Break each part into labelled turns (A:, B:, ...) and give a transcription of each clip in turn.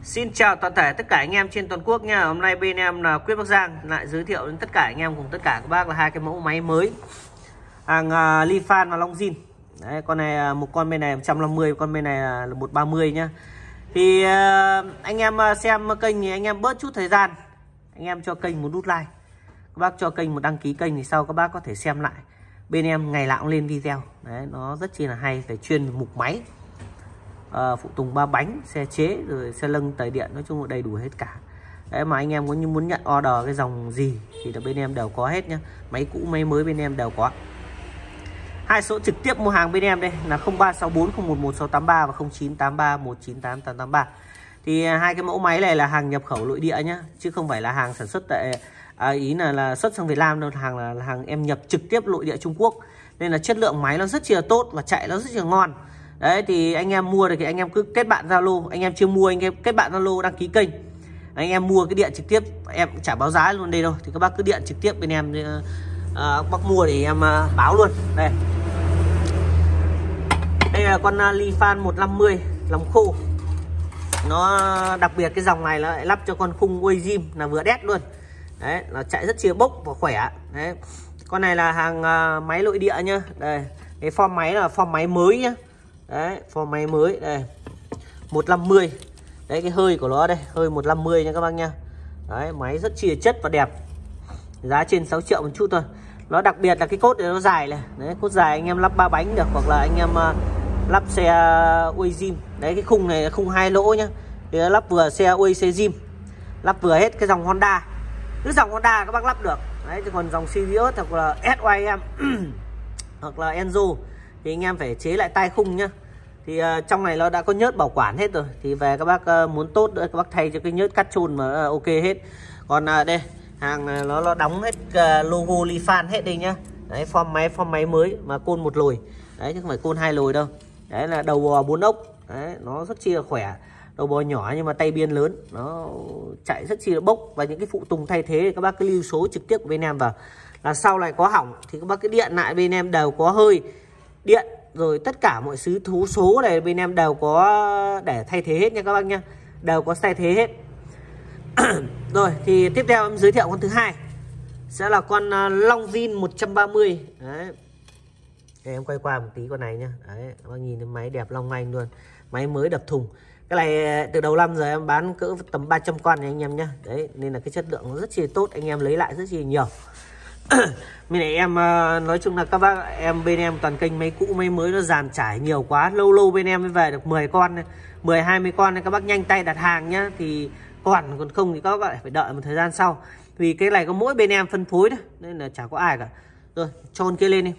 A: Xin chào toàn thể tất cả anh em trên toàn quốc nha. Hôm nay bên em là Quyết Bắc Giang lại giới thiệu đến tất cả anh em cùng tất cả các bác là hai cái mẫu máy mới hàng Lifan và Longzhin. Đấy, con này một con bên này 150, con bên này là 130 nhá. Thì anh em xem kênh thì anh em bớt chút thời gian, anh em cho kênh một nút like, các bác cho kênh một đăng ký kênh thì sau các bác có thể xem lại. Bên em ngày nào cũng lên video. Đấy, nó rất chi là hay, về chuyên mục máy, phụ tùng 3 bánh, xe chế rồi xe lưng tời điện, nói chung là đầy đủ hết cả. Đấy, mà anh em có như muốn nhận order cái dòng gì thì là bên em đều có hết nhá. Máy cũ máy mới bên em đều có. Hai số trực tiếp mua hàng bên em đây là 0364011683 và 0983198883. Thì hai cái mẫu máy này là hàng nhập khẩu nội địa nhá, chứ không phải là hàng sản xuất tại ý là xuất sang Việt Nam đâu, hàng là hàng em nhập trực tiếp nội địa Trung Quốc. Nên là chất lượng máy nó rất là tốt và chạy nó rất là ngon. Đấy, thì anh em mua thì anh em cứ kết bạn Zalo, anh em chưa mua anh em kết bạn Zalo đăng ký kênh. Anh em mua cái điện trực tiếp em chả báo giá luôn đây đâu, thì các bác cứ điện trực tiếp bên em, bác mua thì em báo luôn. Đây là con Lifan 150 lòng khô. Nó đặc biệt cái dòng này nó lại lắp cho con khung Wayzim là vừa đét luôn. Đấy, nó chạy rất chia bốc và khỏe. Đấy, con này là hàng máy nội địa nhá. Đây, cái form máy là form máy mới nhá. Đấy, form máy mới đây, 150. Đấy, cái hơi của nó đây, hơi 150 nha các bác nha. Đấy, máy rất chi chất và đẹp. Giá trên 6 triệu một chút thôi. Nó đặc biệt là cái cốt này nó dài này. Đấy, cốt dài anh em lắp 3 bánh được, hoặc là anh em lắp xe Wayzim. Đấy, cái khung này là khung 2 lỗ nhá. Thì lắp vừa xe Wayzim, lắp vừa hết cái dòng Honda. Cứ dòng Honda các bác lắp được. Đấy, còn dòng Sirius hoặc là SYM hoặc là Enzo thì anh em phải chế lại tai khung nhá. Thì trong này nó đã có nhớt bảo quản hết rồi. Thì về các bác muốn tốt nữa các bác thay cho cái nhớt cắt chôn mà ok hết. Còn đây hàng nó đóng hết logo Lifan hết đây nhá. Đấy, form máy mới mà côn một lồi. Đấy, chứ không phải côn 2 lồi đâu. Đấy là đầu bò 4 ốc. Đấy, nó rất chi là khỏe. Đầu bò nhỏ nhưng mà tay biên lớn, nó chạy rất chi là bốc. Và những cái phụ tùng thay thế các bác cứ lưu số trực tiếp của bên em vào. Là sau này có hỏng thì các bác cứ điện lại bên em đều có hơi điện rồi tất cả mọi thứ thú số này bên em đều có để thay thế hết nha các bác nhá, đều có thay thế hết. Rồi thì tiếp theo em giới thiệu con thứ hai sẽ là con Longzhin 130. Đấy, để em quay qua một tí con này nhá. Đấy, các bác nhìn thấy máy đẹp long lanh luôn, máy mới đập thùng. Cái này từ đầu năm giờ em bán cỡ tầm 300 con này anh em nhá. Đấy, nên là cái chất lượng nó rất chi tốt, anh em lấy lại rất chi nhiều. Bên này em nói chung là các bác em bên em toàn kênh máy cũ máy mới nó dàn trải nhiều quá, lâu bên em mới về được 10 con 10-20 con này, các bác nhanh tay đặt hàng nhá. Thì còn không thì các bác phải đợi một thời gian sau, vì cái này có mỗi bên em phân phối đấy nên là chả có ai cả. Rồi cho con kia lên đi.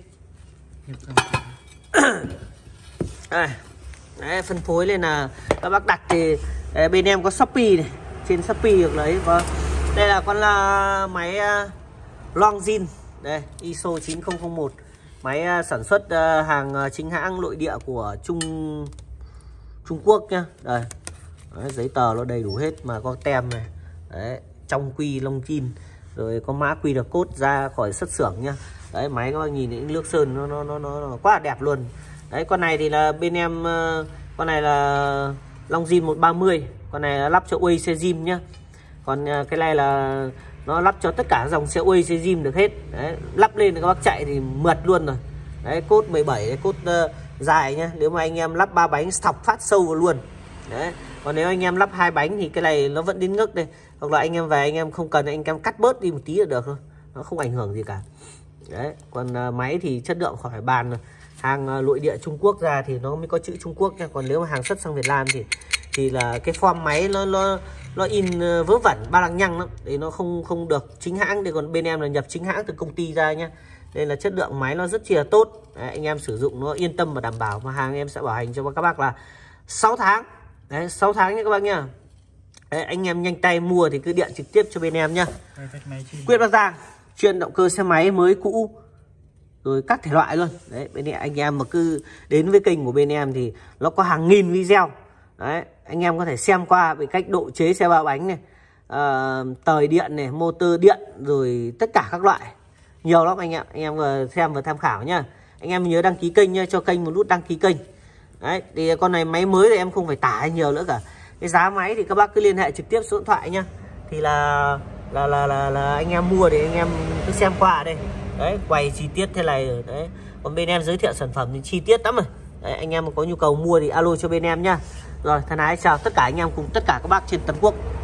A: Đấy, phân phối lên là các bác đặt thì bên em có Shopee này, trên Shopee được lấy. Có đây là con máy Longzhin đây, ISO 9001, máy sản xuất hàng chính hãng nội địa của Trung Quốc nhá. Đây, đấy, giấy tờ nó đầy đủ hết mà có tem này. Đấy, trong quy Longzhin rồi có mã QR code ra khỏi xuất xưởng nhá. Đấy, máy các bác nhìn những nước sơn nó quá là đẹp luôn. Đấy, con này thì là bên em con này là Longzhin 130, con này là lắp cho Wayzim nhá. Còn cái này là nó lắp cho tất cả dòng xe Wayzim được hết. Đấy, lắp lên thì các bác chạy thì mượt luôn rồi. Đấy, cốt 17 cốt dài nhá. Nếu mà anh em lắp 3 bánh thọc phát sâu vào luôn. Đấy, còn nếu anh em lắp 2 bánh thì cái này nó vẫn đến ngực đây. Hoặc là anh em về anh em không cần anh em cắt bớt đi một tí là được thôi, nó không ảnh hưởng gì cả. Đấy, còn máy thì chất lượng khỏi bàn rồi. Hàng nội địa Trung Quốc ra thì nó mới có chữ Trung Quốc nha. Còn nếu mà hàng xuất sang Việt Nam thì là cái form máy nó in vớ vẩn ba lăng nhăng lắm, thì nó không được chính hãng. Thì còn bên em là nhập chính hãng từ công ty ra nhá, nên là chất lượng máy nó rất chi là tốt. Đấy, anh em sử dụng nó yên tâm và đảm bảo. Mà hàng em sẽ bảo hành cho các bác là 6 tháng. Đấy, 6 tháng nhé các bác nhá. Đấy, anh em nhanh tay mua thì cứ điện trực tiếp cho bên em nhá. Quyết Bắc Giang chuyên động cơ xe máy mới cũ rồi các thể loại luôn. Đấy, bên này anh em mà cứ đến với kênh của bên em thì nó có hàng nghìn video. Đấy, anh em có thể xem qua về cách độ chế xe 3 bánh này, tời điện này, motor điện rồi tất cả các loại, nhiều lắm anh em vừa xem vừa tham khảo nhá. Anh em nhớ đăng ký kênh nha, cho kênh một nút đăng ký kênh. Đấy, thì con này máy mới thì em không phải tải nhiều nữa cả. Cái giá máy thì các bác cứ liên hệ trực tiếp số điện thoại nhá. Thì là anh em mua thì anh em cứ xem qua ở đây. Đấy, quay chi tiết thế này rồi đấy. Còn bên em giới thiệu sản phẩm thì chi tiết lắm rồi. Đấy, anh em mà có nhu cầu mua thì alo cho bên em nhá. Rồi, thân ái chào tất cả anh em cùng tất cả các bác trên toàn quốc.